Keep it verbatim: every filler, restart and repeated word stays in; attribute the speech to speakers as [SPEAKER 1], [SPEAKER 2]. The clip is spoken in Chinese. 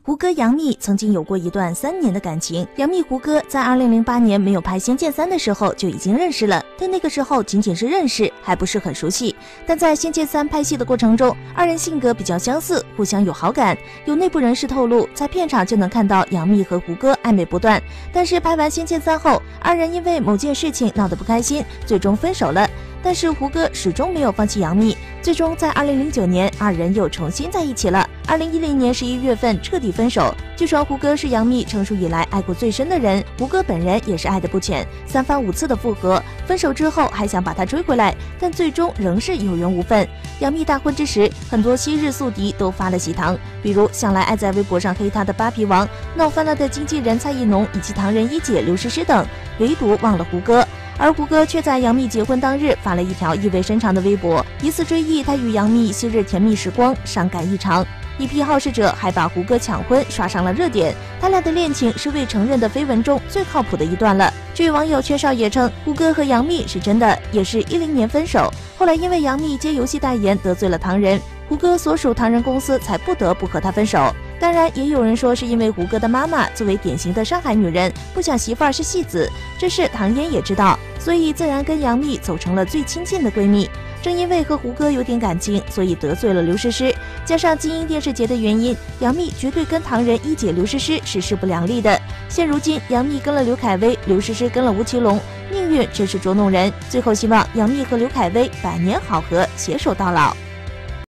[SPEAKER 1] 胡歌、杨幂曾经有过一段三年的感情。杨幂、胡歌在二零零八年没有拍《仙剑三》的时候就已经认识了，但那个时候仅仅是认识，还不是很熟悉。但在《仙剑三》拍戏的过程中，二人性格比较相似，互相有好感。有内部人士透露，在片场就能看到杨幂和胡歌暧昧不断。但是拍完《仙剑三》后，二人因为某件事情闹得不开心，最终分手了。但是胡歌始终没有放弃杨幂，最终在二零零九年，二人又重新在一起了。二零一零年十一月份彻底分手。据说胡歌是杨幂成熟以来爱过最深的人，胡歌本人也是爱得不浅，三番五次的复合，分手之后还想把他追回来，但最终仍是有缘无分。杨幂大婚之时，很多昔日宿敌都发了喜糖，比如向来爱在微博上黑他的扒皮王、闹翻了的经纪人蔡艺农以及唐人一姐刘诗诗等，唯独忘了胡歌。而胡歌却在杨幂结婚当日发了一条意味深长的微博，疑似追忆他与杨幂昔日甜蜜时光，伤感异常。一批好事者还把胡歌抢婚刷上了热点，他俩的恋情是未承认的绯闻中最靠谱的一段了。据网友缺少也称，胡歌和杨幂是真的，也是一零年分手，后来因为杨幂接游戏代言得罪了唐人，胡歌所属唐人公司才不得不和他分手。当然，也有人说是因为胡歌的妈妈作为典型的上海女人，不想媳妇儿是戏子，这事唐嫣也知道，所以自然跟杨幂走成了最亲近的闺蜜。正因为和胡歌有点感情，所以得罪了刘诗诗，加上金鹰电视节的原因，杨幂绝对跟唐人一姐刘诗诗是势不两立的。现如今，杨幂跟了刘恺威，刘诗诗跟了吴奇隆，命运真是捉弄人。最后希望杨幂和刘恺威百年好合，携手到老。